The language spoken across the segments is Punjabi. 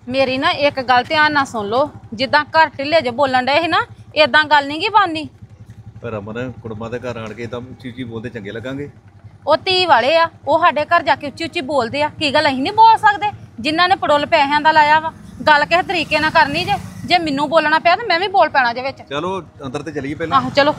ਮੇਰੀ ਨਾ ਇੱਕ ਗੱਲ ਧਿਆਨ ਨਾਲ ਸੁਣ ਲਓ, ਜਿੱਦਾਂ ਘਰ ਢਿੱਲੇ ਜੇ ਬੋਲਣ ਡਏ ਸੀ ਨਾ, ਇਦਾਂ ਗੱਲ ਨਹੀਂ ਗੀ ਬਣਨੀ। ਰਮਨ ਕੁੜਮਾਂ ਦੇ ਘਰ ਆਣ ਕੇ ਤਾਂ ਉੱਚੀ ਉੱਚੀ ਬੋਲਦੇ ਚੰਗੇ ਲੱਗਾਂਗੇ। ਉਹ ਧੀ ਵਾਲੇ ਆ, ਉਹ ਸਾਡੇ ਘਰ ਜਾ ਕੇ ਉੱਚੀ ਉੱਚੀ ਬੋਲਦੇ ਆ। ਕੀ ਗੱਲ ਅਸੀਂ ਨਹੀਂ ਬੋਲ ਸਕਦੇ? ਜਿਨ੍ਹਾਂ ਨੇ ਪੜੋਲ ਪੈਸਿਆਂ ਦਾ ਲਾਇਆ ਵਾ, ਗੱਲ ਕਿਸੇ ਤਰੀਕੇ ਨਾਲ ਕਰਨੀ ਜੇ ਮੈਨੂੰ ਬੋਲਣਾ ਪਿਆ ਤਾਂ ਮੈਂ ਵੀ ਬੋਲ ਪੈਣਾ ਜੇ ਵਿੱਚ। ਚਲੋ ਅੰਦਰ ਤੇ ਚਲੀਏ ਪਹਿਲਾਂ। ਆਹੋ ਚਲੋ।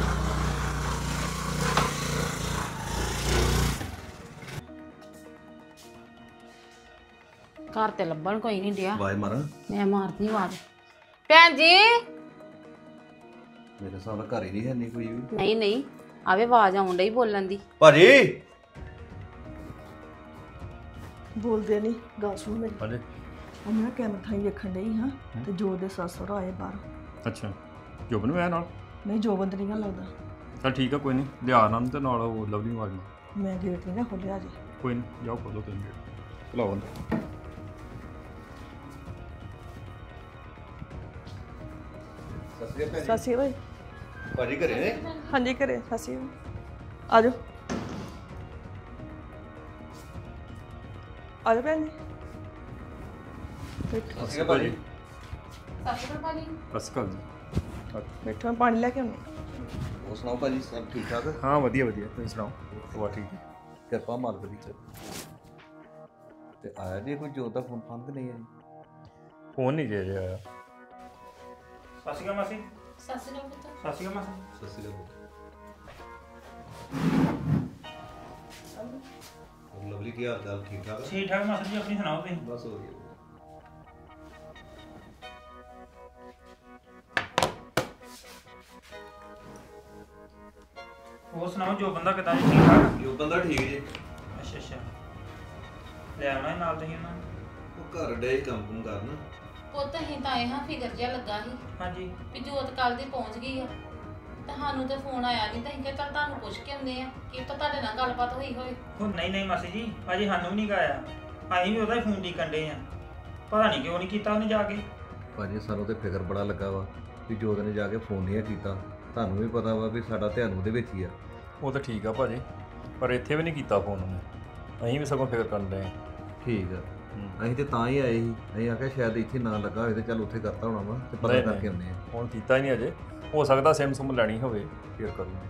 ਘਰ ਤੇ ਲੱਭਣ ਕੋਈ ਨਹੀਂ ਡਿਆ। ਆਵਾਜ਼ ਮਾਰਾਂ? ਮੈਂ ਮਾਰਦੀ ਆਵਾਜ਼। ਭੈਣ ਜੀ। ਮੇਰੇ ਹਿਸਾਬ ਨਾਲ ਘਰ ਹੀ ਨਹੀਂ ਹੈ ਨਹੀਂ ਕੋਈ ਵੀ। ਨਹੀਂ ਨਹੀਂ, ਆਵੇ ਆਵਾਜ਼ ਆਉਣ ਡਈ ਬੋਲਣ ਦੀ। ਭਾਜੀ ਬੋਲਦੇ ਨਹੀਂ, ਗੱਲ ਸੁਣ ਮੇਰੀ। ਹਾਂਜੀ। ਉਹ ਮੈਂ ਕੈਮਰਾ ਥਾਈ ਵੇਖਣ ਡਈ ਹਾਂ ਤੇ ਜੋ ਦੇ ਸੱਸ ਆਏ ਬਾਹਰ। ਅੱਛਾ, ਜੋਬਨ ਵੀ ਆਇਆ ਨਾਲ? ਨਹੀਂ ਜੋਬੰਦ ਨਹੀਂ ਗਾ ਲੱਗਦਾ। ਚਲ ਠੀਕ ਆ, ਕੋਈ ਨਹੀਂ, ਲਿਆ ਨਾਲ ਤੇ ਨਾਲ ਉਹ ਲਵਲੀ ਨੂੰ ਆ ਜਾਣਾ। ਮੈਂ ਗੇਟ ਨਹੀਂ ਨਾ ਖੋਲਿਆ ਅਜੇ। ਕੋਈ ਨਹੀਂ, ਜਾਓ ਖੋਲੋ ਤੁਸੀਂ ਗੇਟ, ਭਲਾਓ ਅੰਦਰ। ਸਤਿ ਸ਼੍ਰੀ ਅਕਾਲ ਭਾਜੀ ਘਰੇ ਨੇ? ਹਾਂਜੀ ਘਰੇ। ਸਤਿ ਸ਼੍ਰੀ ਅਕਾਲ, ਆ ਜਾਓ ਆ ਜਾਓ ਭੈਣ ਜੀ। ਬੈਠੋ ਸਤਿ ਸ਼੍ਰੀ ਅਕਾਲ ਭਾਜੀ। ਬਸ ਕਰ ਜੀ। ਬੈਠੋ, ਮੈਂ ਪਾਣੀ ਲੈ ਕੇ ਆਉਂਦੀ। ਹੋਰ ਸੁਣਾਓ ਭਾਜੀ, ਸਭ ਠੀਕ ਠਾਕ? ਹਾਂ ਵਧੀਆ ਵਧੀਆ, ਤੁਸੀਂ ਸੁਣਾਓ? ਵਾ ਠੀਕ ਹੈ, ਕਿਰਪਾ ਮਾਲਕ ਦੀ। ਤੇ ਆਇਆ ਜੀ ਕੋਈ ਜੋਤ ਦਾ ਫੋਨ ਫਾਨ ਤੇ ਨਹੀਂ ਆਇਆ? ਫੋਨ ਨਹੀਂ ਜੇ ਆਇਆ। ਸਤਿ ਸ਼੍ਰੀ ਅਕਾਲ ਮਾਸੀ। ਸਤਿ ਸ਼੍ਰੀ ਅਕਾਲ ਪੁੱਤ। ਸਤਿ ਸ਼੍ਰੀ ਅਕਾਲ ਮਾਸੀ। ਸਤਿ ਸ਼੍ਰੀ ਅਕਾਲ। ਹੋਰ ਲਵਲੀ ਕੀ ਹਾਲ ਚਾਲ? ਠੀਕ ਠਾਕ? ਠੀਕ ਠਾਕ ਮਾਸੀ ਜੀ, ਆਪਣੀ ਸੁਣਾਓ ਤੁਸੀਂ? ਬਸ ਵਧੀਆ। ਹੋਰ ਸੁਣਾਓ, ਜੋ ਬੰਦਾ ਕਿਦਾਂ ਜੀ? ਠੀਕ ਠਾਕ? ਜੋ ਬੰਦਾ ਠੀਕ ਜੀ। ਅੱਛਾ ਅੱਛਾ, ਲੈ ਆਉਣਾ ਸੀ ਨਾਲ ਤੁਸੀਂ ਉਹਨਾਂ ਨੂੰ? ਉਹ ਘਰ ਡੇ ਕੰਮ ਕੁਮ ਕਰਨ। ਪੁੱਤ ਅਸੀਂ ਤਾਂ ਇਹ ਫਿਕਰ ਜਿਹਾ ਲੱਗਾ ਸੀ ਹਾਂਜੀ। ਵੀ ਜੋਤ ਕੱਲ ਦੀ ਪਹੁੰਚ ਗਈ ਆ, ਤੇ ਸਾਨੂੰ ਤੇ ਫੋਨ ਆਇਆ ਨਹੀਂ, ਤਾਂ ਅਸੀਂ ਕਿਹਾ ਚੱਲ ਤੁਹਾਨੂੰ ਪੁੱਛ ਕੇ ਆਉਂਦੇ ਆ ਕਿ ਤਾਂ ਤੁਹਾਡੇ ਨਾਲ ਗੱਲਬਾਤ ਹੋਈ ਹੋਏ। ਉਹ ਨਹੀਂ ਨਹੀਂ ਮਾਸੀ ਜੀ, ਅਜੇ ਸਾਨੂੰ ਵੀ ਨਹੀਂ ਗਾਇਆ। ਅਸੀਂ ਵੀ ਉਹਦਾ ਹੀ ਫੋਨ ਡੀਕਣ ਡੇ ਆ, ਪਤਾ ਨਹੀਂ ਕਿਉਂ ਨਹੀਂ ਕੀਤਾ ਉਹਨੇ ਜਾ ਕੇ। ਭਾਜੀ ਸਾਨੂੰ ਤੇ ਫਿਕਰ ਬੜਾ ਲੱਗਾ ਵਾ ਵੀ ਜੋਤ ਨੇ ਜਾ ਕੇ ਫੋਨ ਨਹੀਂ ਕੀਤਾ। ਤੁਹਾਨੂੰ ਵੀ ਪਤਾ ਵਾ ਵੀ ਸਾਡਾ ਧਿਆਨ ਉਹਦੇ ਵਿੱਚ ਹੀ ਆ। ਉਹ ਤਾਂ ਠੀਕ ਆ ਭਾਜੀ, ਪਰ ਇੱਥੇ ਵੀ ਨਹੀਂ ਕੀਤਾ ਫੋਨ ਉਹਨੇ। ਅਸੀਂ ਵੀ ਸਗੋਂ ਫਿਕਰ ਕਰਨ ਰਹੇ। ਠੀਕ ਆ, ਅਸੀਂ ਤੇ ਤਾਂ ਹੀ ਆਏ ਸੀ। ਅਸੀਂ ਆਖਿਆ ਸ਼ਾਇਦ ਇੱਥੇ ਨਾ ਲੱਗਾ ਹੋਵੇ ਤੇ ਚੱਲ ਉੱਥੇ ਕਰਤਾ ਹੋਣਾ ਵਾ ਤੇ ਪਤਾ ਕਰਕੇ ਆਉਂਦੇ ਆ। ਹੁਣ ਕੀਤਾ ਹੀ ਨਹੀਂ ਅਜੇ, ਹੋ ਸਕਦਾ ਸਿਮ ਸੁਮ ਲੈਣੀ ਹੋਵੇ ਫਿਰ ਕਰੂੰਗੇ।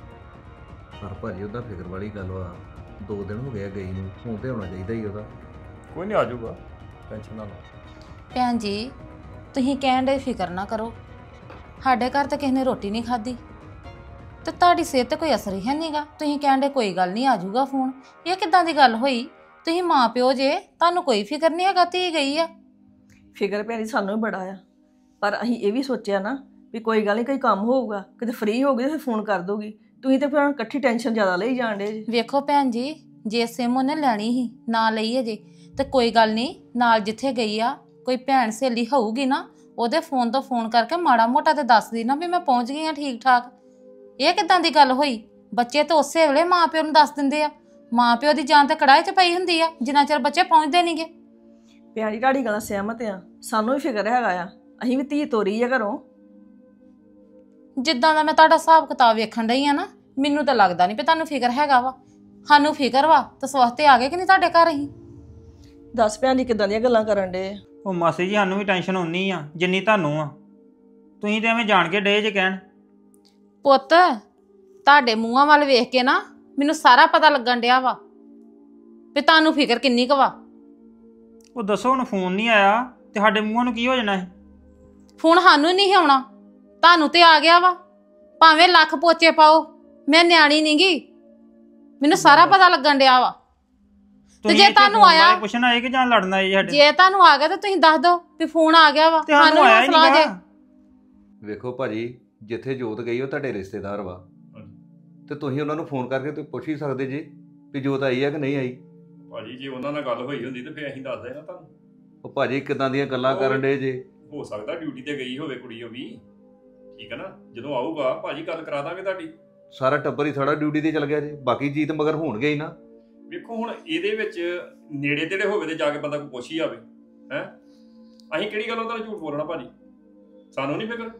ਪਰ ਭਾਜੀ ਉਹਦਾ ਫਿਕਰ ਵਾਲੀ ਗੱਲ ਵਾ, 2 ਦਿਨ ਹੋ ਗਏ ਗਈ ਨੂੰ, ਹੁਣ ਤੇ ਹੋਣਾ ਚਾਹੀਦਾ ਹੀ ਉਹਦਾ। ਕੋਈ ਨਹੀਂ, ਆ ਜਾਊਗਾ, ਟੈਨਸ਼ਨ ਨਾ ਲਓ। ਭੈਣ ਜੀ ਤੁਸੀਂ ਕਹਿਣ ਦੇ ਫਿਕਰ ਨਾ ਕਰੋ, ਸਾਡੇ ਘਰ ਤਾਂ ਕਿਸੇ ਨੇ ਰੋਟੀ ਨਹੀਂ ਖਾਧੀ ਤੇ ਤੁਹਾਡੀ ਸਿਹਤ ਤੇ ਕੋਈ ਅਸਰ ਹੀ ਹੈ ਨਹੀਂਗਾ। ਤੁਸੀਂ ਕਹਿਣ ਦੇ ਕੋਈ ਗੱਲ ਨਹੀਂ, ਆ ਜਾਊਗਾ ਫੋਨ। ਇਹ ਕਿੱਦਾਂ ਦੀ ਗੱਲ ਹੋਈ? ਤੁਸੀਂ ਮਾਂ ਪਿਓ ਜੇ, ਤੁਹਾਨੂੰ ਕੋਈ ਫਿਕਰ ਨਹੀਂ ਹੈਗਾ ਧੀ ਗਈ ਆ। ਫਿਕਰ ਭੈਣ ਜੀ ਸਾਨੂੰ ਵੀ ਬੜਾ ਆ, ਪਰ ਅਸੀਂ ਇਹ ਵੀ ਸੋਚਿਆ ਨਾ ਵੀ ਕੋਈ ਗੱਲ ਨਹੀਂ, ਕੋਈ ਕੰਮ ਹੋਊਗਾ, ਕਿਤੇ ਫ੍ਰੀ ਹੋ ਗਈ ਤੇ ਫਿਰ ਫੋਨ ਕਰ ਦੋਗੀ। ਤੁਸੀਂ ਤੇ ਫਿਰ ਹੁਣ ਇਕੱਠੀ ਟੈਨਸ਼ਨ ਜ਼ਿਆਦਾ ਲਈ ਜਾਣ ਡੇ ਜੀ। ਵੇਖੋ ਭੈਣ ਜੀ, ਜੇ ਸਿਮ ਉਹਨੇ ਲੈਣੀ ਸੀ ਨਾ ਲਈ ਅਜੇ, ਤੇ ਕੋਈ ਗੱਲ ਨਹੀਂ, ਨਾਲ ਜਿੱਥੇ ਗਈ ਆ ਕੋਈ ਭੈਣ ਸਹੇਲੀ ਹੋਊਗੀ ਨਾ, ਉਹਦੇ ਫੋਨ ਤੋਂ ਫੋਨ ਕਰਕੇ ਮਾੜਾ ਮੋਟਾ ਤੇ ਦੱਸਦੀ ਨਾ ਵੀ ਮੈਂ ਪਹੁੰਚ ਗਈ ਆ ਠੀਕ ਠਾਕ। ਇਹ ਕਿੱਦਾਂ ਦੀ ਗੱਲ ਹੋਈ? ਬੱਚੇ ਤਾਂ ਉਸੇ ਵੇਲੇ ਮਾਂ ਪਿਓ ਨੂੰ ਦੱਸ ਦਿੰਦੇ ਆ। ਮਾਂ ਪਿਓ ਦੀ ਜਾਨ ਤੇ ਕੜਾਹੇ 'ਚ ਪਈ ਹੁੰਦੀ ਆ ਜਿੰਨਾ ਚਿਰ ਬੱਚੇ ਪਹੁੰਚਦੇ ਨਹੀਂਗੇ। ਭੈਣ ਜੀ ਤੁਹਾਡੀ ਗੱਲ ਸਹਿਮਤ ਆ, ਸਾਨੂੰ ਵੀ ਫਿਕਰ ਹੈਗਾ ਆ। ਅਸੀਂ ਵੀ ਧੀ ਤੋਰੀ ਆ ਘਰੋਂ। ਜਿੱਦਾਂ ਦਾ ਮੈਂ ਤੁਹਾਡਾ ਹਿਸਾਬ ਕਿਤਾਬ ਵੇਖਣ ਡਈ ਆ ਨਾ, ਮੈਨੂੰ ਤਾਂ ਲੱਗਦਾ ਨਹੀਂ ਵੀ ਤੁਹਾਨੂੰ ਫਿਕਰ ਹੈਗਾ ਵਾ। ਸਾਨੂੰ ਫਿਕਰ ਵਾ ਤਾਂ ਸਵਸਤੇ ਆ ਗਏ ਕਿ ਨਹੀਂ ਤੁਹਾਡੇ ਘਰ? ਅਸੀਂ ਦੱਸ ਭੈਣ ਜੀ ਕਿੱਦਾਂ ਦੀਆਂ ਗੱਲਾਂ ਕਰਨ ਡੇ? ਉਹ ਮਾਸੀ ਜੀ ਸਾਨੂੰ ਵੀ ਟੈਨਸ਼ਨ ਹੁੰਨੀ ਆ ਜਿੰਨੀ ਤੁਹਾਨੂੰ ਆ। ਤੁਸੀਂ ਤੇ ਐਵੇਂ ਜਾਣ ਕੇ ਡੇ ਜੇ ਕਹਿਣ। ਪੁੱਤ ਤੁਹਾਡੇ ਮੂੰਹਾਂ ਵੱਲ ਵੇਖ ਕੇ ਨਾ ਮੈਨੂੰ ਸਾਰਾ ਪਤਾ ਲੱਗਣ ਡਿਆ ਵਾ ਵੀ ਤੁਹਾਨੂੰ ਫਿਕਰ ਕਿੰਨੀ ਕੁ ਵਾ। ਉਹ ਦੱਸੋ, ਹੁਣ ਫੋਨ ਨਹੀਂ ਆਇਆ ਤੇ ਸਾਡੇ ਮੂੰਹਾਂ ਨੂੰ ਕੀ ਹੋ ਜਾਣਾ ਹੈ? ਫੋਨ ਸਾਨੂੰ ਨਹੀਂ ਆਉਣਾ, ਤੁਹਾਨੂੰ ਤੇ ਆ ਗਿਆ ਵਾ। ਭਾਵੇਂ ਲੱਖ ਪੋਚੇ ਪਾਓ, ਮੈਂ ਨਿਆਣੀ ਨੀ ਗੀ, ਮੈਨੂੰ ਸਾਰਾ ਪਤਾ ਲੱਗਣ ਡਿਆ ਵਾ। ਤੇ ਜੇ ਤੁਹਾਨੂੰ ਆਇਆ, ਪੁੱਛਣ ਆਏ ਕਿ ਜਾਂ ਲੜਨ ਆਏ ਸਾਡੇ? ਜੇ ਤੁਹਾਨੂੰ ਆ ਗਿਆ ਤਾਂ ਤੁਸੀਂ ਦੱਸ ਦਿਓ ਵੀ ਫੋਨ ਆ ਗਿਆ ਵਾ। ਸਾਨੂੰ ਆਇਆ ਹੀ ਨਹੀਂ। ਵੇਖੋ ਭਾਜੀ, ਜਿੱਥੇ ਜੋਤ ਗਈ ਉਹ ਤੁਹਾਡੇ ਰਿਸ਼ਤੇਦਾਰ ਵਾ, ਤੇ ਤੁਸੀਂ ਉਹਨਾਂ ਨੂੰ ਫੋਨ ਕਰਕੇ ਤੁਸੀਂ ਪੁੱਛ ਹੀ ਸਕਦੇ ਜੀ ਵੀ ਜੋਤ ਆਈ ਆ ਕਿ ਨਹੀਂ ਆਈ। ਭਾਜੀ ਜੇ ਉਹਨਾਂ ਨਾਲ ਗੱਲ ਹੋਈ ਹੁੰਦੀ ਤੇ ਫਿਰ ਅਸੀਂ ਦੱਸ ਦੇਣਾ ਤੁਹਾਨੂੰ। ਉਹ ਭਾਜੀ ਕਿੱਦਾਂ ਦੀਆਂ ਗੱਲਾਂ ਕਰਨ ਡੇ ਜੇ? ਹੋ ਸਕਦਾ ਡਿਊਟੀ ਤੇ ਗਈ ਹੋਵੇ ਕੁੜੀ ਉਹ ਵੀ, ਠੀਕ ਹੈ ਨਾ। ਜਦੋਂ ਆਊਗਾ ਭਾਜੀ ਗੱਲ ਕਰਾ ਦਾਂਗੇ ਤੁਹਾਡੀ। ਸਾਰਾ ਟੱਬਰ ਹੀ ਸਾਡਾ ਡਿਊਟੀ ਤੇ ਚਲ ਗਿਆ ਜੇ, ਬਾਕੀ ਜੀਤ ਮਗਰ ਹੋਣਗੇ ਹੀ ਨਾ। ਵੇਖੋ ਹੁਣ ਇਹਦੇ ਵਿੱਚ ਨੇੜੇ ਤੇੜੇ ਹੋਵੇ ਤੇ ਜਾ ਕੇ ਬੰਦਾ ਕੋਈ ਪੁੱਛ ਹੀ ਆਵੇ ਹੈ। ਅਸੀਂ ਕਿਹੜੀ ਗੱਲੋਂ ਤਾਂ ਝੂਠ ਬੋਲਣਾ ਭਾਜੀ? ਸਾਨੂੰ ਨਹੀਂ ਫਿਕਰ।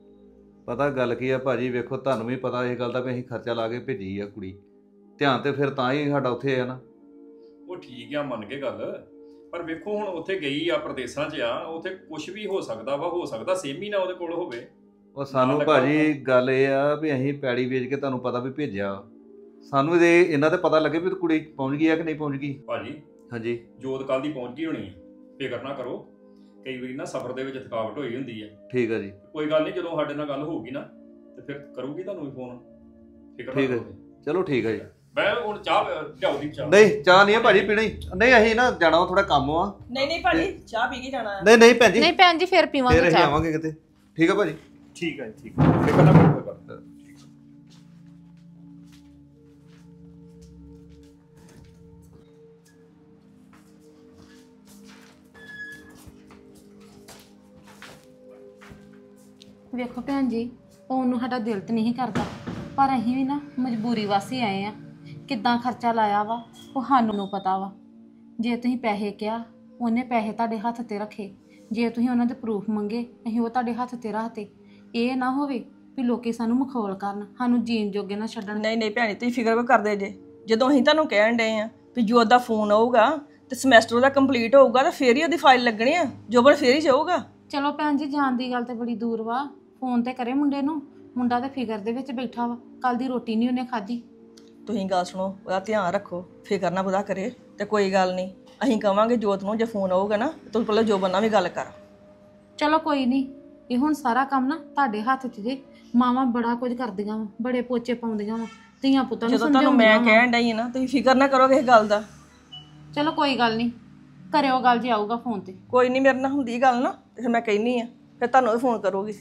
ਪਤਾ ਗੱਲ ਕੀ ਆ ਭਾਜੀ, ਵੇਖੋ ਤੁਹਾਨੂੰ ਵੀ ਪਤਾ ਇਹ ਗੱਲ ਦਾ ਵੀ ਅਸੀਂ ਖਰਚਾ ਲਾ ਕੇ ਭੇਜੀ ਆ ਕੁੜੀ। ਧਿਆਨ ਤੇ ਫਿਰ ਤਾਂ ਹੀ ਸਾਡਾ ਉੱਥੇ ਆ ਨਾ। ਉਹ ਠੀਕ ਆ, ਮੰਨ ਕੇ ਗੱਲ, ਪਰ ਵੇਖੋ ਹੁਣ ਉੱਥੇ ਗਈ ਆ, ਪ੍ਰਦੇਸਾਂ 'ਚ ਆ, ਉੱਥੇ ਕੁਝ ਵੀ ਹੋ ਸਕਦਾ ਵਾ, ਹੋ ਸਕਦਾ ਸੇਮ ਹੀ ਨਾ ਉਹਦੇ ਕੋਲ ਹੋਵੇ। ਉਹ ਸਾਨੂੰ ਲੱਗਾ ਭਾਜੀ ਗੱਲ ਇਹ ਆ ਵੀ ਅਸੀਂ ਪੈੜੀ ਵੇਚ ਕੇ ਤੁਹਾਨੂੰ ਪਤਾ ਵੀ ਭੇਜਿਆ। ਸਾਨੂੰ ਇਹਨਾਂ ਤੇ ਪਤਾ ਲੱਗੇ ਵੀ ਕੁੜੀ ਪਹੁੰਚ ਗਈ ਆ ਕਿ ਨਹੀਂ ਪਹੁੰਚ ਗਈ। ਭਾਜੀ ਹਾਂਜੀ ਜੋਤ ਕੱਲ ਦੀ ਪਹੁੰਚ ਗਈ ਹੋਣੀ ਹੈ, ਫਿਕਰ ਨਾ ਕਰੋ। ਕਈ ਵਾਰੀ ਨਾ ਸਫ਼ਰ ਦੇ ਵਿੱਚ ਥਕਾਵਟ ਹੋਈ ਹੁੰਦੀ ਹੈ। ਠੀਕ ਆ ਜੀ। ਕੋਈ ਗੱਲ ਨਹੀਂ, ਜਦੋਂ ਸਾਡੇ ਨਾਲ ਗੱਲ ਹੋਊਗੀ ਨਾ ਤੇ ਫਿਰ ਕਰੂਗੀ ਤੁਹਾਨੂੰ ਵੀ ਫੋਨ। ਫਿਕਰ ਨਾ ਠੀਕ ਹੈ ਕਰੋ। ਚਲੋ ਠੀਕ ਆ ਜੀ। ਮੈਂ ਹੁਣ ਚਾਹ ਲਿਆਓ ਦੀ ਚਾਹ। ਨਹੀਂ ਚਾਹ ਨਹੀਂ ਆ ਭਾਜੀ ਪੀਣੀ। ਨਹੀਂ ਅਸੀਂ ਨਾ ਜਾਣਾ ਥੋੜਾ ਕੰਮ ਆ। ਨਹੀਂ ਭਾਜੀ ਚਾਹ ਪੀ ਕੇ ਜਾਣਾ ਆ। ਨਹੀਂ ਭੈਣ ਜੀ ਨਹੀਂ ਭੈਣ ਜੀ ਫਿਰ ਫਿਰ ਪੀਵਾਂਗੇ ਅਸੀਂ ਚਾਹ। ਆਵਾਂਗੇ ਕਿਤੇ। ਠੀਕ ਆ ਭਾਜੀ। ਠੀਕ ਹੈ ਠੀਕ ਹੈ, ਫਿਕਰ ਨਾ ਕਰੋ। ਵੇਖੋ ਭੈਣ ਜੀ, ਉਹਨੂੰ ਸਾਡਾ ਦਿਲ ਤੇ ਨਹੀਂ ਕਰਦਾ, ਪਰ ਅਸੀਂ ਵੀ ਨਾ ਮਜਬੂਰੀ ਵਾਸੀ ਆਏ ਆ। ਕਿੱਦਾਂ ਖਰਚਾ ਲਾਇਆ ਵਾ ਉਹ ਸਾਨੂੰ ਪਤਾ ਵਾ। ਜੇ ਤੁਸੀਂ ਪੈਸੇ ਕਿਹਾ, ਉਹਨੇ ਪੈਸੇ ਤੁਹਾਡੇ ਹੱਥ ਤੇ ਰੱਖੇ। ਜੇ ਤੁਸੀਂ ਉਹਨਾਂ ਦੇ ਪ੍ਰੂਫ ਮੰਗੇ, ਅਸੀਂ ਉਹ ਤੁਹਾਡੇ ਹੱਥ ਤੇ ਰੱਖਤੇ। ਇਹ ਨਾ ਹੋਵੇ ਵੀ ਲੋਕੀ ਸਾਨੂੰ ਮਖੌਲ ਕਰਨ, ਸਾਨੂੰ ਜੀਣ ਜੋਗੇ ਨਾ ਛੱਡਣ। ਨਹੀਂ ਭੈਣੀ ਤੁਸੀਂ ਫਿਕਰ ਕਿਉਂ ਕਰਦੇ ਜੇ? ਜਦੋਂ ਅਸੀਂ ਤੁਹਾਨੂੰ ਕਹਿਣ ਡਏ ਆ ਵੀ ਜੋਤ ਦਾ ਫੋਨ ਆਊਗਾ ਤੇ ਸਮੈਸਟਰ ਉਹਦਾ ਕੰਪਲੀਟ ਹੋਊਗਾ ਤਾਂ ਫੇਰ ਹੀ ਉਹਦੀ ਫਾਈਲ ਲੱਗਣੀ ਆ, ਜੋਬਨ ਫੇਰ ਹੀ ਜਾਊਗਾ। ਚਲੋ ਭੈਣ ਜੀ, ਜਾਣ ਦੀ ਗੱਲ ਤੇ ਬੜੀ ਦੂਰ ਵਾ। ਫੋਨ ਤੇ ਕਰੇ ਮੁੰਡੇ ਨੂੰ, ਮੁੰਡਾ ਤੇ ਫਿਕਰ ਦੇ ਵਿੱਚ ਬੈਠਾ ਵਾ। ਕੱਲ ਦੀ ਰੋਟੀ ਨਹੀਂ ਉਹਨੇ ਖਾਧੀ। ਤੁਸੀਂ ਗੱਲ ਸੁਣੋ, ਉਹਦਾ ਧਿਆਨ ਰੱਖੋ, ਫਿਕਰ ਨਾ ਉਹਦਾ ਕਰੇ। ਤੇ ਕੋਈ ਗੱਲ ਨਹੀਂ, ਅਸੀਂ ਕਵਾਂਗੇ ਜੋਤ ਨੂੰ ਜੇ ਫੋਨ ਆਊਗਾ ਨਾ ਤੂੰ ਪਹਿਲਾਂ ਜੋਬਨ ਨਾਲ ਵੀ ਗੱਲ ਕਰ। ਚਲੋ ਕੋਈ ਨਹੀਂ, ਇਹ ਹੁਣ ਸਾਰਾ ਕੰਮ ਨਾ ਤੁਹਾਡੇ ਹੱਥ 'ਚ ਜੇ। ਮਾਵਾਂ ਬੜਾ ਕੁਝ ਕਰਦੀਆਂ ਵਾ, ਬੜੇ ਪੋਚੇ ਪਾਉਂਦੀਆਂ ਵਾ, ਧੀਆਂ ਪੁੱਤਾਂ ਨੂੰ ਜਦੋਂ ਤੁਹਾਨੂੰ ਮੈਂ ਸਮਝਾਉਂਦੀਆਂ ਵਾ। ਕਹਿਣ ਡਈ ਆ ਨਾ ਤੁਸੀਂ ਫਿਕਰ ਨਾ ਕਰੋ ਕਿਸੇ ਗੱਲ ਦਾ। ਚਲੋ ਕੋਈ ਗੱਲ ਨਹੀਂ, ਕਰਿਓ ਗੱਲ ਜੇ ਆਊਗਾ ਫੋਨ ਤੇ। ਕੋਈ ਨਹੀਂ, ਮੇਰੇ ਨਾਲ ਹੁੰਦੀ ਗੱਲ ਨਾ ਤੇ ਫਿਰ ਮੈਂ ਕਹਿਨੀ ਆ, ਫਿਰ ਤੁਹਾਨੂੰ ਵੀ ਫੋਨ ਕਰੂਗੀ।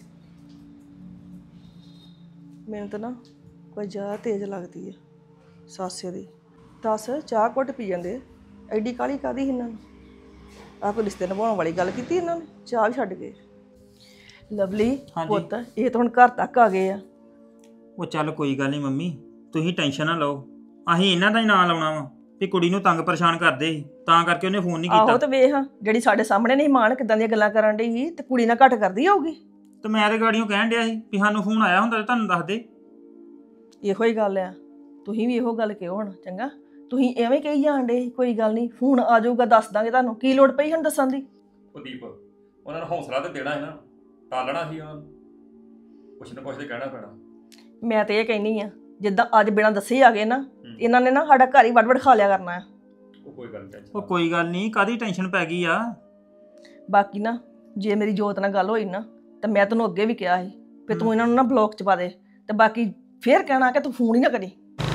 ਮੈਨੂੰ ਤਾਂ ਨਾ ਕੋਈ ਜ਼ਿਆਦਾ ਤੇਜ਼ ਲੱਗਦੀ ਆ ਸਾਸੇ ਦੀ। ਦੱਸ ਚਾਹ ਘੁੱਟ ਪੀ ਜਾਂਦੇ, ਐਡੀ ਕਾਹਲੀ ਕਾਹਦੀ ਇਹਨਾਂ ਨੂੰ? ਆਹ ਕੋਈ ਰਿਸ਼ਤੇ ਨਿਭਾਉਣ ਵਾਲੀ ਗੱਲ ਕੀਤੀ ਇਹਨਾਂ ਨੇ? ਚਾਹ ਵੀ ਛੱਡ ਗਏ। ਲਵਲੀ ਪੁੱਤ, ਇਹ ਤਾਂ ਹੁਣ ਘਰ ਤੱਕ ਆ ਗਏ ਆ। ਉਹ ਚੱਲ ਕੋਈ ਗੱਲ ਨਹੀਂ ਮੰਮੀ, ਤੁਸੀਂ ਟੈਨਸ਼ਨ ਨਾ ਲਓ। ਅਸੀਂ ਇਹਨਾਂ ਦਾ ਹੀ ਨਾਂ ਲਾਉਣਾ ਵਾ ਵੀ ਕੁੜੀ ਨੂੰ ਤੰਗ ਪਰੇਸ਼ਾਨ ਕਰਦੇ ਸੀ, ਤਾਂ ਕਰਕੇ ਉਹਨੇ ਫੋਨ ਨਹੀਂ ਆਹੋ ਕੀਤਾ। ਤੇ ਵੇਖ, ਜਿਹੜੀ ਸਾਡੇ ਸਾਹਮਣੇ ਨਹੀਂ ਮਾਣ ਕਿਦਾਂ ਦੀਆਂ ਗੱਲਾਂ ਕਰਨ ਡਈ ਸੀ, ਤੇ ਕੁੜੀ ਨਾਲ ਘੱਟ ਕਰਦੀ ਹੋਊਗੀ। ਤੇ ਮੈਂ ਤੇ ਗਾੜੀਆਂ ਕਹਿਣ ਡਿਆ ਸੀ ਵੀ ਸਾਨੂੰ ਫੋਨ ਆਇਆ ਹੁੰਦਾ ਤੇ ਤੁਹਾਨੂੰ ਦੱਸ ਦੇ। ਇਹੋ ਹੀ ਗੱਲ ਆ, ਤੁਸੀਂ ਵੀ ਇਹੋ ਗੱਲ ਕਿਉਂ ਹੁਣ? ਚੰਗਾ, ਤੁਸੀਂ ਐਵੇਂ ਕਹੀ ਜਾਣ ਡੇ ਕੋਈ ਗੱਲ ਨਹੀਂ ਫੋਨ ਆ ਜਾਊਗਾ ਦੱਸ ਦਾਂਗੇ ਤੁਹਾਨੂੰ। ਕੀ ਲੋੜ ਪਈ ਹੁਣ ਦੱਸਣ ਦੀ? ਕੁਲਦੀਪ, ਉਹਨਾਂ ਨੂੰ ਹੌਸਲਾ ਤੇ ਦੇਣਾ ਹੈ ਨਾ, ਟਾਲਣਾ ਸੀ ਉਹਨਾਂ ਨੂੰ। ਕੁਛ ਨਾ ਕੁਛ ਤੇ ਕਹਿਣਾ ਪੈਣਾ। ਮੈਂ ਤੇ ਇਹ ਕਹਿਨੀ ਆ, ਜਿੱਦਾਂ ਅੱਜ ਬਿਨਾਂ ਦੱਸੇ ਹੀ ਆ ਗਏ ਨਾ, ਇਹਨਾਂ ਨੇ ਨਾ ਸਾਡਾ ਘਰ ਹੀ ਵੱਡ ਖਾ ਲਿਆ ਕਰਨਾ ਆ। ਉਹ ਕੋਈ ਗੱਲ ਨਹੀਂ। ਉਹ ਕੋਈ ਗੱਲ ਨਹੀਂ, ਕਾਹਦੀ ਟੈਨਸ਼ਨ ਪੈ ਗਈ ਆ? ਬਾਕੀ ਨਾ ਜੇ ਮੇਰੀ ਜੋਤ ਨਾਲ ਗੱਲ ਹੋਈ ਨਾ ਤਾਂ ਮੈਂ ਤੈਨੂੰ ਅੱਗੇ ਵੀ ਕਿਹਾ ਸੀ ਵੀ ਤੂੰ ਇਹਨਾਂ ਨੂੰ ਨਾ ਬਲੌਕ 'ਚ ਪਾ ਦੇ, ਤੇ ਬਾਕੀ ਫੇਰ ਕਹਿਣਾ ਕਿ ਤੂੰ ਫੋਨ ਹੀ ਨਾ ਕਰੀ।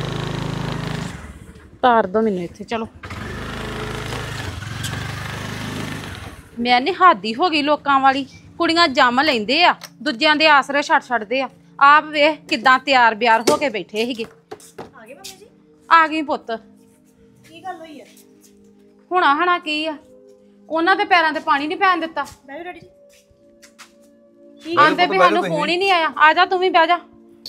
ਤਾਰ ਦੋ ਮੈਨੂੰ ਇੱਥੇ। ਚਲੋ, ਮੈਂ ਨਹੀਂ ਹਾਦੀ ਹੋ ਗਈ ਲੋਕਾਂ ਵਾਲੀ। ਕੁੜੀਆਂ ਜੰਮ ਲੈਂਦੇ ਆ, ਦੂਜਿਆਂ ਦੇ ਆਸਰੇ ਛੱਡਦੇ ਆ। ਆਪ ਵੇਖ ਕਿਦਾਂ ਤਿਆਰ ਬਿਆਰ ਹੋ ਕੇ ਬੈਠੇ ਸੀਗੇ। ਆ ਗਏ ਮੰਮੀ ਜੀ? ਆ ਗਈ ਪੁੱਤ। ਕੀ ਗੱਲ ਹੋਈ ਆ? ਹੁਣਾ ਹਣਾ ਕੀ ਆ, ਉਹਨਾਂ ਦੇ ਪੈਰਾਂ ਤੇ ਪਾਣੀ ਨਹੀਂ ਪੈਣ ਦਿੱਤਾ। ਮੈਂ ਵੀ ਰੈਡੀ। ਆਂਦੇ ਵੀ ਸਾਨੂੰ ਫੋਨ ਹੀ ਨਹੀਂ ਆਇਆ। ਆ ਜਾ ਤੂੰ ਵੀ ਬਹਿ ਜਾ।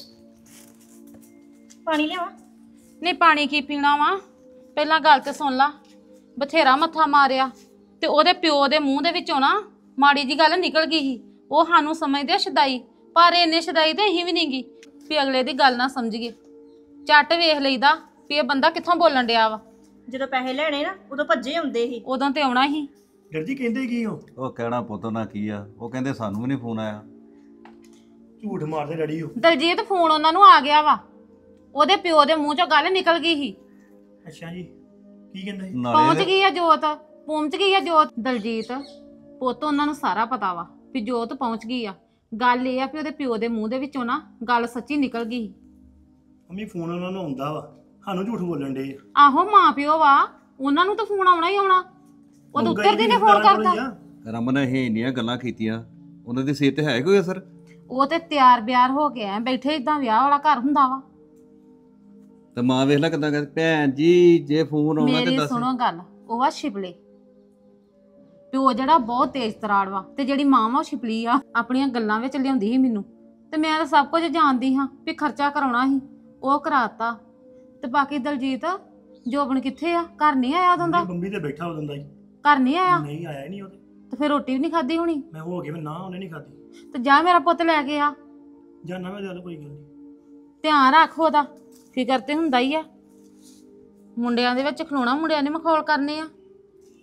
ਪਾਣੀ ਲਿਆਵਾਂ? ਨਹੀਂ ਪਾਣੀ ਕੀ ਪੀਣਾ ਵਾ, ਪਹਿਲਾਂ ਗੱਲ ਤੇ ਸੁਣ ਲਾ। ਬਥੇਰਾ ਮੱਥਾ ਮਾਰਿਆ ਤੇ ਉਹਦੇ ਪਿਓ ਦੇ ਮੂੰਹ ਦੇ ਵਿੱਚੋਂ ਨਾ ਮਾੜੀ ਜੀ ਗੱਲ ਨਿਕਲ ਗਈ ਸੀ। ਉਹ ਸਾਨੂੰ ਸਮਝਦੇ ਸ਼ਦਾਈ, ਪਰ ਇੰਨੇ ਸ਼ਦਾਈ ਤੇ ਅਸੀਂ ਵੀ ਨਹੀਂ ਗਈ ਵੀ ਅਗਲੇ ਦੀ ਗੱਲ ਨਾ ਸਮਝੀਏ। ਝੱਟ ਵੇਖ ਲਈਦਾ ਵੀ ਇਹ ਬੰਦਾ ਕਿੱਥੋਂ ਬੋਲਣ ਡਿਆ ਵਾ। ਜਦੋਂ ਪੈਸੇ ਲੈਣੇ ਨਾ ਉਦੋਂ ਭੱਜੇ ਹੁੰਦੇ ਸੀ। ਉਦੋਂ ਤੇ ਆਉਣਾ ਹੀ। ਡਰਦੀ ਕਹਿੰਦੇ ਕੀ ਉਹ ਕਹਿਣਾ ਪੁੱਤ ਨਾ ਕੀ ਆ, ਉਹ ਕਹਿੰਦੇ ਸਾਨੂੰ ਵੀ ਨਹੀਂ ਫੋਨ ਆਇਆ। ਝੂਠ ਮਾਰਦੇ ਡੈਡੀ ਉਹ। ਦਲਜੀਤ ਫੋਨ ਉਹਨਾਂ ਨੂੰ ਆ ਗਿਆ ਵਾ, ਉਹਦੇ ਪਿਓ ਦੇ ਮੂੰਹ ਚੋਂ ਗੱਲ ਨਿਕਲ ਗਈ ਸੀ। ਅੱਛਾ ਜੀ, ਕੀ ਕਹਿੰਦਾ ਸੀ? ਪਹੁੰਚ ਗਈ ਆ ਜੋਤ, ਪਹੁੰਚ ਗਈ ਆ ਜੋਤ। ਦਲਜੀਤ ਪੁੱਤ, ਉਹਨਾਂ ਨੂੰ ਸਾਰਾ ਪਤਾ ਵਾ ਵੀ ਜੋਤ ਪਹੁੰਚ ਗਈ ਆ। ਗੱਲ ਇਹ ਆ ਵੀ ਉਹਦੇ ਪਿਓ ਦੇ ਮੂੰਹ ਦੇ ਵਿੱਚੋਂ ਨਾ ਗੱਲ ਸੱਚੀ ਨਿਕਲ ਗਈ। ਮੰਮੀ ਫੋਨ ਉਹਨਾਂ ਨੂੰ ਆਉਂਦਾ ਵਾ, ਸਾਨੂੰ ਝੂਠ ਬੋਲਣ ਡੇ। ਆਹੋ ਮਾਂ ਪਿਓ ਵਾ, ਉਹਨਾਂ ਨੂੰ ਤਾਂ ਫੋਨ ਆਉਣਾ ਹੀ ਆਉਣਾ। ਉਹ ਤਾਂ ਉੱਤਰ ਦੀ ਨੇ ਫੋਨ ਕਰਤਾ। ਰਮਨ ਇਹ ਇੰਨੀਆਂ ਗੱਲਾਂ ਕੀਤੀਆਂ, ਉਹਨਾਂ ਦੀ ਸਿਹਤ ਤੇ ਹੈ ਕੋਈ ਅਸਰ? ਉਹ ਤੇ ਤਿਆਰ ਬਿਆਰ ਹੋ ਕੇ ਆ ਬੈਠੇ, ਇਦਾਂ ਵਿਆਹ ਵਾਲਾ ਘਰ ਹੁੰਦਾ ਵਾ। ਤੇ ਮਾਂ ਵੇਖ ਲੈ ਕਿਦਾਂ ਕਹਿੰਦੀ, ਭੈਣ ਜੀ ਜੇ ਫੋਨ ਆਉਣਾ ਤੇ ਮੇਰੀ ਦੱਸ। ਸੁਣੋ ਗੱਲ, ਉਹ ਵਾ ਸ਼ਿਪਲੇ। ਪਿਓ ਜਿਹੜਾ ਬਹੁਤ ਤੇਜ਼ ਤਰਾੜ ਵਾ, ਤੇ ਜਿਹੜੀ ਮਾਂ ਵਾ ਉਹ ਸ਼ਿਪਲੀ ਆ। ਆਪਣੀਆਂ ਗੱਲਾਂ ਵਿੱਚ ਲਿਆਉਂਦੀ ਸੀ ਮੈਨੂੰ, ਤੇ ਮੈਂ ਤਾਂ ਸਭ ਕੁਝ ਜਾਣਦੀ ਹਾਂ ਵੀ ਖਰਚਾ ਕਰਾਉਣਾ ਸੀ, ਉਹ ਕਰਾਤਾ। ਤੇ ਬਾਕੀ ਦਲਜੀਤ ਜੋਬਨ ਕਿੱਥੇ ਆ? ਘਰ ਨਹੀਂ ਆਇਆ ਉਦੋਂ ਦਾ? ਬੰਬੀ ਤੇ ਬੈਠਾ ਉਦੋਂ ਦਾ ਹੀ। ਘਰ ਨਹੀਂ ਆਇਆ? ਨਹੀਂ ਆਇਆ ਨਹੀਂ ਉਹਦੇ। ਤੇ ਫਿਰ ਰੋਟੀ ਵੀ ਨਹੀਂ ਖਾਧੀ ਹੋਣੀ। ਮੈਂ ਹੋ ਗਿਆ, ਮੈਂ ਨਾ ਉਹਨੇ ਨਹੀਂ ਖਾਧੀ। ਤੇ ਜਾ ਮੇਰਾ ਪੁੱਤ ਲੈ ਕੇ ਆ। ਜਾਨਾ ਮੈਂ, ਚੱਲ ਕੋਈ ਗੱਲ ਨਹੀਂ। ਧਿਆਨ ਰੱਖ ਉਹਦਾ, ਫਿਕਰ ਤੇ ਹੁੰਦਾ ਹੀ ਆ। ਮੁੰਡਿਆਂ ਦੇ ਵਿੱਚ ਖਲੋਣਾ, ਮੁੰਡਿਆਂ ਨੇ ਮਖੌਲ ਕਰਨੇ ਆ।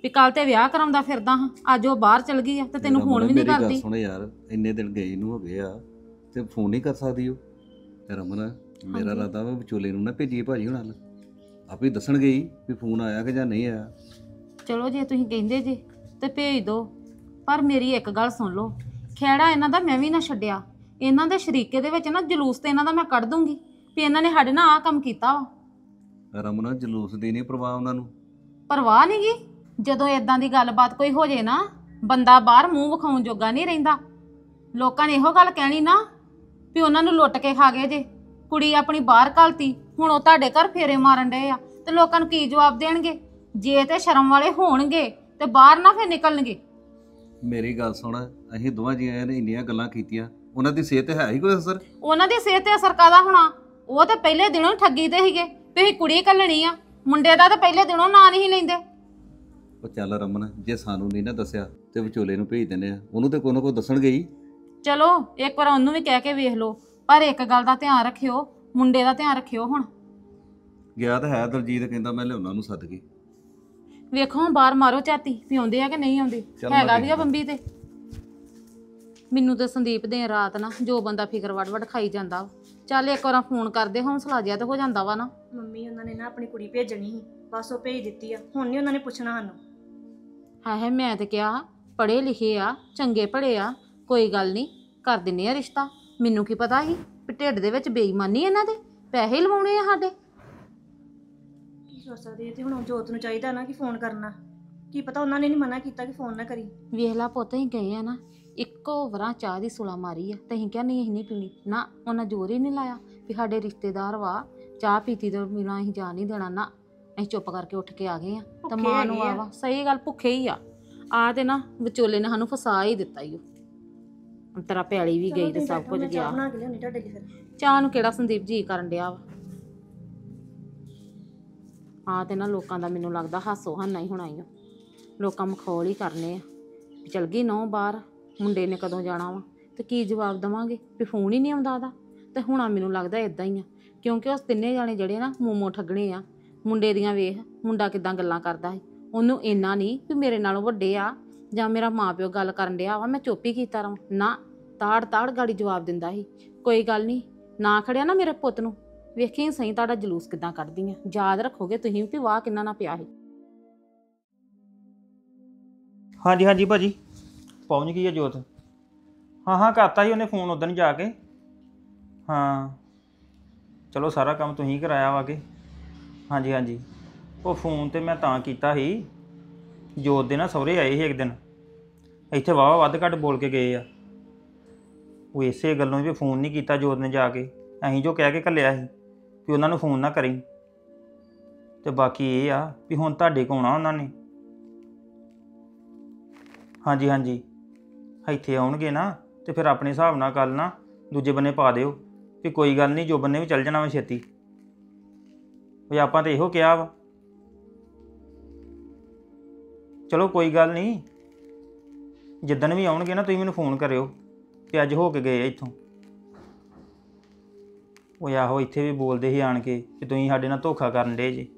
ਵੀ ਕੱਲ ਤੇ ਵਿਆਹ ਕਰਾਉਂਦਾ ਫਿਰਦਾ ਹਾਂ, ਅੱਜ ਉਹ ਬਾਹਰ ਚਲ ਗਈ ਆ ਤੇ ਤੈਨੂੰ ਫੋਨ ਵੀ ਨਹੀਂ ਮੇਰੀ ਗੱਲ ਕਰਦੀ। ਸੁਣ ਯਾਰ, ਇੰਨੇ ਦਿਨ ਗਏ ਨੂੰ ਹੋ ਗਏ ਆ ਤੇ ਫੋਨ ਨਹੀਂ ਕਰ ਸਕਦੀ ਉਹ। ਤੇ ਰਮਨ, ਮੇਰਾ ਇਰਾਦਾ ਵਾ ਵਿਚੋਲੇ ਨੂੰ ਨਾ ਭੇਜੀਏ ਭਾਜੀ ਹੁਣਾਂ ਨਾਲ, ਆਪੇ ਦੱਸਣਗੇ ਹੀ ਵੀ ਫੋਨ ਆਇਆ ਕਿ ਜਾਂ ਨਹੀਂ ਆਇਆ। ਚਲੋ ਜੇ ਤੁਸੀਂ ਕਹਿੰਦੇ ਜੇ ਤੇ ਭੇਜ ਦਿਓ, ਪਰ ਮੇਰੀ ਇੱਕ ਗੱਲ ਸੁਣ ਲਓ, ਖਹਿੜਾ ਇਹਨਾਂ ਦਾ ਮੈਂ ਵੀ ਨਾ ਛੱਡਿਆ। ਇਹਨਾਂ ਦੇ ਸ਼ਰੀਕੇ ਦੇ ਵਿੱਚ ਨਾ ਜਲੂਸ ਤੇ ਇਹਨਾਂ ਦਾ ਮੈਂ ਕੱਢ ਦੂੰਗੀ ਵੀ ਇਹਨਾਂ ਨੇ ਸਾਡੇ ਨਾਲ ਆਹ ਕੰਮ ਕੀਤਾ ਵਾ। ਰਮਨ, ਜਲੂਸ ਦੀ ਨਹੀਂ ਪਰਵਾਹ ਉਹਨਾਂ ਨੂੰ। ਪਰਵਾਹ ਨਹੀਂ ਗੀ, ਜਦੋਂ ਇਦਾਂ ਦੀ ਗੱਲਬਾਤ ਕੋਈ ਹੋ ਜੇ ਨਾ, ਬੰਦਾ ਬਾਹਰ ਮੂੰਹ ਵਿਖਾਉਣ ਜੋਗਾ ਨਹੀਂ ਰਹਿੰਦਾ। ਲੋਕਾਂ ਨੇ ਇਹੋ ਗੱਲ ਕਹਿਣੀ ਨਾ ਵੀ ਉਹਨਾਂ ਨੂੰ ਲੁੱਟ ਕੇ ਖਾ ਗਏ ਜੇ, ਕੁੜੀ ਆਪਣੀ ਬਾਹਰ ਘਲਤੀ, ਹੁਣ ਉਹ ਤੁਹਾਡੇ ਘਰ ਫੇਰੇ ਮਾਰਨ ਡਏ ਆ, ਤੇ ਲੋਕਾਂ ਨੂੰ ਕੀ ਜਵਾਬ ਦੇਣਗੇ? ਜੇ ਤੇ ਸ਼ਰਮ ਵਾਲੇ ਹੋਣਗੇ ਤੇ ਬਾਹਰ ਨਾ ਫੇਰ ਨਿਕਲਣਗੇ। ਮੇਰੀ ਗੱਲ ਸੁਣ, ਅਸੀਂ ਦੋਵਾਂ ਜੀਆਂ ਨੇ ਇੰਨੀਆਂ ਗੱਲਾਂ ਕੀਤੀਆਂ, ਉਹਨਾਂ ਦੀ ਸਿਹਤ ਤੇ ਹੈ ਹੀ ਕੋਈ ਅਸਰ? ਉਹਨਾਂ ਦੀ ਸਿਹਤ ਤੇ ਅਸਰ ਕਾਹਦਾ ਹੋਣਾ? ਉਹ ਤੇ ਪਹਿਲੇ ਦਿਨੋਂ ਠੱਗੀ ਤੇ ਸੀਗੇ ਵੀ ਅਸੀਂ ਕੁੜੀ ਘੱਲਣੀ ਆ, ਮੁੰਡੇ ਦਾ ਤਾਂ ਪਹਿਲੇ ਦਿਨੋਂ ਨਾਂ ਨਹੀਂ ਲੈਂਦੇ। ਉਹ ਚੱਲ ਰਮਨ, ਜੇ ਸਾਨੂੰ ਨਹੀਂ ਨਾ ਦੱਸਿਆ ਤੇ ਵਿਚੋਲੇ ਨੂੰ ਭੇਜ ਦਿੰਦੇ ਆ, ਉਹਨੂੰ ਤੇ ਕੋਈ ਨਾ ਕੋਈ ਦੱਸਣਗੇ ਹੀ। ਚਲੋ ਇੱਕ ਵਾਰ ਉਹਨੂੰ ਵੀ ਕਹਿ ਕੇ ਵੇਖ ਲਓ, ਪਰ ਇੱਕ ਗੱਲ ਦਾ ਧਿਆਨ ਰੱਖਿਓ, ਮੁੰਡੇ ਦਾ ਧਿਆਨ ਰੱਖਿਓ। ਹੁਣ ਗਿਆ ਤਾਂ ਹੈ, ਦਲਜੀਤ ਕਹਿੰਦਾ ਮੈਂ ਲਿਆਉਣਾ ਨੂੰ ਸੱਦ ਕੇ। ਵੇਖੋ ਬਾਹਰ ਮਾਰੋ ਝਾਤੀ ਵੀ ਆਉਂਦੇ ਆ ਕਿ ਨਹੀਂ ਆਉਂਦੇ। ਚੱਲ ਹੈਗਾ ਮੈਂ ਵੀ ਆ ਬੰਬੀ ਤੇ। ਮੈਨੂੰ ਤਾਂ ਸੰਦੀਪ ਦੇ ਰਾਤ ਨਾ ਜੋ ਬੰਦਾ ਫਿਕਰ ਵੜ ਖਾਈ ਜਾਂਦਾ ਵਾ। ਚੱਲ ਇੱਕ ਵਾਰ ਫੋਨ ਕਰਦੇ, ਹੌਸਲਾ ਜਿਹਾ ਤੇ ਹੋ ਜਾਂਦਾ ਵਾ ਨਾ। ਮੰਮੀ ਉਹਨਾਂ ਨੇ ਨਾ ਆਪਣੀ ਕੁੜੀ ਭੇਜਣੀ ਸੀ, ਬਸ ਉਹ ਭੇਜ ਦਿੱਤੀ ਆ, ਹੁਣ ਨਹੀਂ ਉਹਨਾਂ ਨੇ ਪੁੱਛਣਾ ਸਾਨੂੰ। ਹਾਏ ਮੈਂ ਤੇ ਕਿਹਾ ਪੜ੍ਹੇ ਲਿਖੇ ਆ, ਚੰਗੇ ਭਲੇ ਆ, ਕੋਈ ਗੱਲ ਨਹੀਂ ਕਰ ਦਿੰਨੇ ਆ ਰਿਸ਼ਤਾ। ਮੈਨੂੰ ਕੀ ਪਤਾ ਸੀ ਵੀ ਢਿੱਡ ਦੇ ਵਿੱਚ ਬੇਈਮਾਨੀ ਇਹਨਾਂ ਦੇ, ਪੈਸੇ ਲਵਾਉਣੇ ਆ ਸਾਡੇ। ਕੀ ਸੋਚ ਸਕਦੇ ਆ? ਤੇ ਹੁਣ ਜੋਤ ਨੂੰ ਚਾਹੀਦਾ ਨਾ ਕਿ ਫੋਨ ਕਰਨਾ, ਕੀ ਪਤਾ ਉਹਨਾਂ ਨੇ ਨਹੀਂ ਮਨਾ ਕੀਤਾ ਕਿ ਫੋਨ ਨਾ ਕਰੀ। ਵੇਖ ਲਾ ਪੁੱਤ, ਅਸੀਂ ਗਏ ਆ ਨਾ, ਇੱਕੋ ਵਾਰਾਂ ਚਾਹ ਦੀ ਸੁਲਾ ਮਾਰੀ ਆ ਤੇ ਅਸੀਂ ਕਿਹਾ ਨਹੀਂ ਅਸੀਂ ਨਹੀਂ ਪੀਣੀ ਨਾ, ਉਹਨਾਂ ਜ਼ੋਰ ਹੀ ਨਹੀਂ ਲਾਇਆ ਵੀ ਸਾਡੇ ਰਿਸ਼ਤੇਦਾਰ ਵਾ, ਚਾਹ ਪੀਤੀ ਤੋਂ ਬਿਨਾਂ ਅਸੀਂ ਜਾਣ ਨਹੀਂ ਦੇਣਾ ਨਾ। ਅਸੀਂ ਚੁੱਪ ਕਰਕੇ ਉੱਠ ਕੇ ਆ ਗਏ ਆ। ਤੇ ਮਾਂ ਨੂੰ ਆਵਾ, ਸਹੀ ਗੱਲ, ਭੁੱਖੇ ਹੀ ਆ ਤੇ ਨਾ ਵਿਚੋਲੇ ਨੇ ਸਾਨੂੰ ਫਸਾ ਹੀ ਦਿੱਤਾ ਈ। ਉਹ ਤੇਰਾ ਪੈਲੀ ਵੀ ਗਈ ਤੇ ਸਭ ਕੁਝ ਗਿਆ। ਬਣਾ ਕੇ ਲਿਆਉਣੀ ਤੁਹਾਡੇ ਲਈ ਫਿਰ। ਚਾਹ ਨੂੰ ਕਿਹੜਾ ਸੰਦੀਪ ਜੀ ਕਰਨ ਡਿਆ ਵਾ? ਆ ਤੇ ਨਾ ਲੋਕਾਂ ਦਾ ਮੈਨੂੰ ਲੱਗਦਾ ਹਾਸੋ ਹਾਨਾ ਹੀ ਹੋਣਾ ਈ ਓ। ਲੋਕਾਂ ਮਖੌਲ ਹੀ ਕਰਨੇ ਆ ਵੀ ਚਲ ਗਈ ਨਹੁੰ ਬਾਹਰ, ਮੁੰਡੇ ਨੇ ਕਦੋਂ ਜਾਣਾ ਵਾ, ਤੇ ਕੀ ਜਵਾਬ ਦੇਵਾਂਗੇ ਵੀ ਫੋਨ ਹੀ ਨਹੀਂ ਆਉਂਦਾ ਉਹਦਾ। ਤੇ ਹੁਣ ਮੈਨੂੰ ਲੱਗਦਾ ਇਦਾਂ ਹੀ ਆ, ਕਿਉਂਕਿ ਉਸ ਤਿੰਨੇ ਜਾਣੇ ਜਿਹੜੇ ਨਾ ਮੋਮੋ ਠੱਗਣੇ ਆ। ਮੁੰਡੇ ਦੀਆਂ ਵੇਖ, ਮੁੰਡਾ ਕਿਦਾਂ ਗੱਲਾਂ ਕਰਦਾ ਹੈ, ਉਹਨੂੰ ਇੰਨਾ ਨਹੀਂ ਵੀ ਮੇਰੇ ਨਾਲੋਂ ਵੱਡੇ ਆ ਜਾਂ ਮੇਰਾ ਮਾਂ ਪਿਓ ਗੱਲ ਕਰਨ ਡਿਆ ਵਾ ਮੈਂ ਚੁੱਪ ਹੀ ਕੀਤਾ ਰਹਾਂ ਨਾ, ਤਾੜ ਗਾੜੀ ਜਵਾਬ ਦਿੰਦਾ ਸੀ। ਕੋਈ ਗੱਲ ਨਹੀਂ, ਨਾ ਖੜਿਆ ਨਾ ਮੇਰੇ ਪੁੱਤ ਨੂੰ, ਵੇਖੀ ਸਹੀ ਤੁਹਾਡਾ ਜਲੂਸ ਕਿਦਾਂ ਕੱਢਦੀ ਆ। ਯਾਦ ਰੱਖੋਗੇ ਤੁਸੀਂ ਵੀ ਵਾਹ ਕਿੰਨਾ ਨਾ ਪਿਆ ਸੀ। ਹਾਂਜੀ ਹਾਂਜੀ ਭਾਜੀ, ਪਹੁੰਚ ਗਈ ਹੈ ਜੋਤ। ਹਾਂ ਕਰਤਾ ਸੀ ਉਹਨੇ ਫੋਨ ਉਦੋਂ ਹੀ ਜਾ ਕੇ। ਹਾਂ ਚਲੋ ਸਾਰਾ ਕੰਮ ਤੁਸੀਂ ਕਰਾਇਆ ਵਾ ਕੇ। ਹਾਂਜੀ ਉਹ ਫੋਨ ਤੇ ਮੈਂ ਤਾਂ ਕੀਤਾ ਸੀ, ਜੋਤ ਦੇ ਨਾ ਸਹੁਰੇ ਆਏ ਸੀ ਇੱਕ ਦਿਨ, ਇੱਥੇ ਵਾਹਵਾ ਵੱਧ ਘੱਟ ਬੋਲ ਕੇ ਗਏ ਆ। ਉਹ ਇਸੇ ਗੱਲੋਂ ਵੀ ਫੋਨ ਨਹੀਂ ਕੀਤਾ ਜੋਤ ਨੇ ਜਾ ਕੇ, ਅਸੀਂ ਜੋ ਕਹਿ ਕੇ ਘੱਲਿਆ ਸੀ ਵੀ ਉਹਨਾਂ ਨੂੰ ਫੋਨ ਨਾ ਕਰੀ। ਤੇ ਬਾਕੀ ਇਹ ਆ ਵੀ ਹੁਣ ਤੁਹਾਡੇ ਕੋਲ ਆਉਣਾ ਉਹਨਾਂ ਨੇ। ਹਾਂਜੀ ਇੱਥੇ ਆਉਣਗੇ ਨਾ ਤੇ ਫਿਰ ਆਪਣੇ ਹਿਸਾਬ ਨਾਲ ਗੱਲ ਨਾ ਦੂਜੇ ਬੰਨੇ ਪਾ ਦਿਓ ਵੀ ਕੋਈ ਗੱਲ ਨਹੀਂ, ਜੋ ਬੰਨੇ ਵੀ ਚੱਲ ਜਾਣਾ ਵਾ ਛੇਤੀ। ਵੀ ਆਪਾਂ ਤਾਂ ਇਹੋ ਕਿਹਾ ਵਾ। ਚਲੋ ਕੋਈ ਗੱਲ ਨਹੀਂ, ਜਿੱਦਣ ਵੀ ਆਉਣਗੇ ਨਾ ਤੁਸੀਂ ਮੈਨੂੰ ਫੋਨ ਕਰਿਓ ਕਿ ਅੱਜ ਹੋ ਕੇ ਗਏ ਆ ਇੱਥੋਂ। ਉਹ ਆਹੋ ਇੱਥੇ ਵੀ ਬੋਲਦੇ ਸੀ ਆਣ ਕੇ ਕਿ ਤੁਸੀਂ ਸਾਡੇ ਨਾਲ ਧੋਖਾ ਕਰਨ ਡੇ ਜੀ।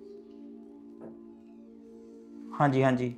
ਹਾਂਜੀ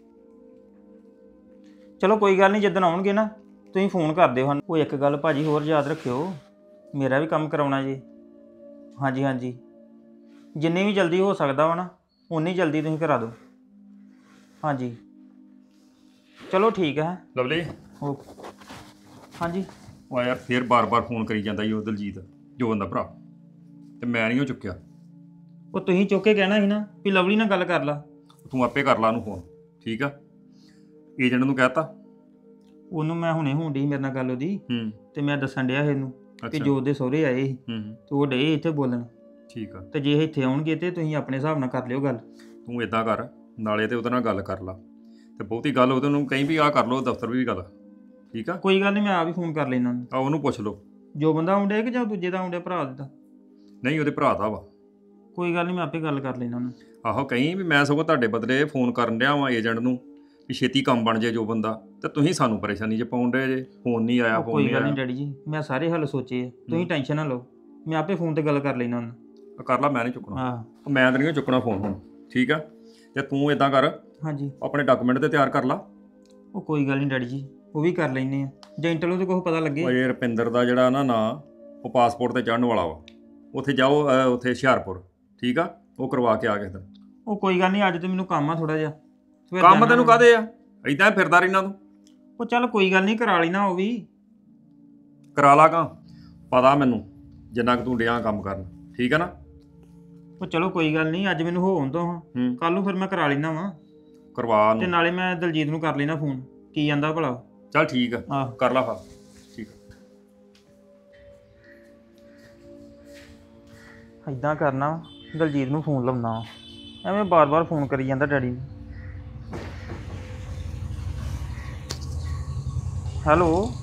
ਚਲੋ ਕੋਈ ਗੱਲ ਨਹੀਂ, ਜਿੱਦਣ ਆਉਣਗੇ ਨਾ ਤੁਸੀਂ ਫੋਨ ਕਰ ਦਿਓ ਸਾਨੂੰ। ਉਹ ਇੱਕ ਗੱਲ ਭਾਜੀ ਹੋਰ ਯਾਦ ਰੱਖਿਓ, ਮੇਰਾ ਵੀ ਕੰਮ ਕਰਾਉਣਾ ਜੀ। ਹਾਂਜੀ ਜਿੰਨੀ ਵੀ ਜਲਦੀ ਹੋ ਸਕਦਾ ਵਾ ਨਾ ਉਨੀ ਜਲਦੀ ਤੁਸੀਂ ਕਰਾ ਦਿਓ। ਹਾਂਜੀ ਚਲੋ ਠੀਕ ਹੈ। ਲਵਲੀ ਹਾਂਜੀ। ਉਹ ਯਾਰ ਫੇਰ ਬਾਰ-ਬਾਰ ਫੋਨ ਕਰੀ ਜਾਂਦਾ ਈ ਉਹ ਦਲਜੀਤ, ਜੋ ਬੰਦਾ ਭਰਾ, ਤੇ ਮੈਂ ਨਹੀਂ ਉਹ ਚੁੱਕਿਆ। ਉਹ ਤੁਸੀਂ ਚੁੱਕ ਕੇ ਕਹਿਣਾ ਸੀ ਨਾ ਵੀ ਲਵਲੀ ਨਾਲ ਗੱਲ ਕਰ ਲਾ। ਤੂੰ ਆਪੇ ਕਰ ਲਾ ਉਹਨੂੰ ਫੋਨ, ਠੀਕ ਆ? ਏਜੰਟ ਨੂੰ ਕਹਿਤਾ ਉਹਨੂੰ ਮੈਂ ਹੁਣੇ ਹੋਣ ਡਈ ਮੇਰੇ ਨਾਲ ਗੱਲ ਉਹਦੀ, ਤੇ ਮੈਂ ਦੱਸਣ ਡਿਆ ਇਹਨੂੰ ਕਿ ਜੋਤ ਦੇ ਸਹੁਰੇ ਆਏ ਸੀ ਤੇ ਉਹ ਡੇ ਇੱਥੇ ਬੋਲਣ। ਠੀਕ ਆ, ਤੇ ਜੇ ਇੱਥੇ ਆਉਣਗੇ ਤੇ ਤੁਸੀਂ ਆਪਣੇ ਹਿਸਾਬ ਨਾਲ ਕਰ ਲਿਓ ਗੱਲ। ਤੂੰ ਇਦਾਂ ਕਰ, ਨਾਲੇ ਤੇ ਉਹਦੇ ਨਾਲ ਗੱਲ ਕਰ ਲਾ, ਤੇ ਬਹੁਤੀ ਗੱਲ ਉਹਦੇ ਨੂੰ ਕਹੀਂ ਵੀ ਆਹ ਕਰ ਲਓ ਦਫ਼ਤਰ ਵੀ ਗੱਲ, ਠੀਕ ਆ? ਕੋਈ ਗੱਲ ਨਹੀਂ, ਮੈਂ ਆਪ ਹੀ ਫੋਨ ਕਰ ਲੈਣਾ ਉਹਨੂੰ। ਆ ਉਹਨੂੰ ਪੁੱਛ ਲਓ ਜੋ ਬੰਦਾ ਆਉਂਦਾ ਕਿ ਜਾਂ ਦੂਜੇ ਦਾ ਆਉਂਦਾ ਭਰਾ ਦਾ? ਨਹੀਂ, ਉਹਦੇ ਭਰਾ ਦਾ ਵਾ। ਕੋਈ ਗੱਲ ਨਹੀਂ, ਮੈਂ ਆਪੇ ਗੱਲ ਕਰ ਲੈਣਾ ਉਹਨੂੰ। ਆਹੋ ਕਹੀਂ ਵੀ ਮੈਂ ਸਗੋਂ ਤੁਹਾਡੇ ਬਦਲੇ ਫੋਨ ਕਰਨ ਡਿਆ ਵਾਂ ਏਜੰਟ ਨੂੰ ਵੀ ਛੇਤੀ ਕੰਮ ਬਣ ਜੇ ਜੋ ਬੰਦਾ, ਤੇ ਤੁਸੀਂ ਸਾਨੂੰ ਪਰੇਸ਼ਾਨੀ 'ਚ ਪਾਉਣ ਡਏ ਜੇ। ਫੋਨ ਨਹੀਂ ਆਇਆ, ਫੋਨ ਕੋਈ ਨਹੀਂ ਗੱਲ ਨਹੀਂ ਆਇਆ। ਡੈਡੀ ਜੀ, ਮੈਂ ਸਾਰੇ ਹੱਲ ਸੋਚੇ ਆ, ਤੁਸੀਂ ਟੈਨਸ਼ਨ ਨਾ ਲਓ, ਮੈਂ ਆਪੇ ਫੋਨ ਤੇ ਗੱਲ ਕਰ ਲੈਣਾ ਉਹਨੂੰ। ਕਰ ਲਾ, ਮੈਂ ਨਹੀਂ ਚੁੱਕਣਾ। ਹਾਂ ਮੈਂ ਤਾਂ ਨਹੀਂ ਚੁੱਕਣਾ ਫੋਨ ਹੁਣ, ਠੀਕ ਆ? ਤੇ ਤੂੰ ਇਦਾਂ ਕਰ, ਹਾਂਜੀ ਆਪਣੇ ਡਾਕੂਮੈਂਟ ਤੇ ਤਿਆਰ ਕਰ ਲਾ। ਉਹ ਕੋਈ ਗੱਲ ਨਹੀਂ ਡੈਡੀ ਜੀ, ਉਹ ਵੀ ਕਰ ਲੈਨੇ ਆ ਜੇ ਇੰਟਰਵਿਊ ਤੇ ਕੁਛ ਪਤਾ ਲੱਗੇ। ਓਏ ਰੁਪਿੰਦਰ ਦਾ ਜਿਹੜਾ ਨਾ ਨਾਂ ਉਹ ਪਾਸਪੋਰਟ ਤੇ ਚੜ੍ਹਨ ਵਾਲਾ ਵਾ। ਉੱਥੇ ਜਾਓ ਉੱਥੇ ਹੁਸ਼ਿਆਰਪੁਰ, ਠੀਕ ਆ, ਉਹ ਕਰਵਾ ਕੇ ਆ ਕਿਸੇ ਦਿਨ। ਉਹ ਕੋਈ ਗੱਲ ਨਹੀਂ, ਅੱਜ ਤੇ ਮੈਨੂੰ ਕੰਮ ਆ ਥੋੜਾ ਜਿਹਾ। ਫਿਰ ਕੰਮ ਜਾਣਾ ਤੈਨੂੰ ਵਾ। ਕਾਹਦੇ ਆ, ਏਦਾਂ ਹੀ ਫਿਰਦਾ ਰਹਿਣਾ ਤੂੰ। ਉਹ ਚੱਲ ਕੋਈ ਗੱਲ ਨਹੀਂ, ਕਰਾ ਲੈਣਾ ਉਹ ਵੀ। ਕਰਾ ਲਾ ਕਾਂ, ਪਤਾ ਮੈਨੂੰ ਜਿੰਨਾ ਕੁ ਤੂੰ ਡਿਆਂ ਕੰਮ ਕਰਨ, ਠੀਕ ਆ ਨਾ। ਉਹ ਚਲੋ ਕੋਈ ਗੱਲ ਨਹੀਂ, ਅੱਜ ਮੈਨੂੰ ਹੋਣ ਦੋ ਹਾਂ, ਕੱਲ ਨੂੰ ਫਿਰ ਮੈਂ ਕਰਾ ਲੈਣਾ ਵਾ। ਕਰਵਾ ਤੇ ਨੂੰ। ਨਾਲੇ ਮੈਂ ਦਲਜੀਤ ਨੂੰ ਕਰ ਲੈਣਾ ਫੋਨ, ਕੀ ਜਾਂਦਾ ਭਲਾ। ਚੱਲ ਠੀਕ ਆ, ਆਹ ਕਰ ਲਾ ਫਿਰ, ਠੀਕ ਆ। ਇਦਾਂ ਕਰਨਾ ਵਾ, ਦਲਜੀਤ ਨੂੰ ਫੋਨ ਲਾਉਣਾ ਵਾ, ਐਵੇਂ ਬਾਰ-ਬਾਰ ਫੋਨ ਕਰੀ ਜਾਂਦਾ ਡੈਡੀ ਨੂੰ। ਹੈਲੋ